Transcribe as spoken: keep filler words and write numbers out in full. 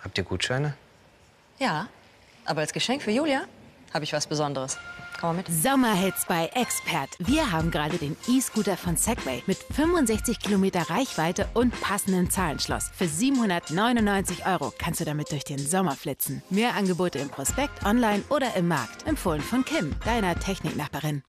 Habt ihr Gutscheine? Ja, aber als Geschenk für Julia habe ich was Besonderes. Komm mal mit. Sommerhits bei Expert. Wir haben gerade den E-Scooter von Segway mit fünfundsechzig Kilometer Reichweite und passendem Zahlenschloss. Für siebenhundertneunundneunzig Euro kannst du damit durch den Sommer flitzen. Mehr Angebote im Prospekt, online oder im Markt. Empfohlen von Kim, deiner Techniknachbarin.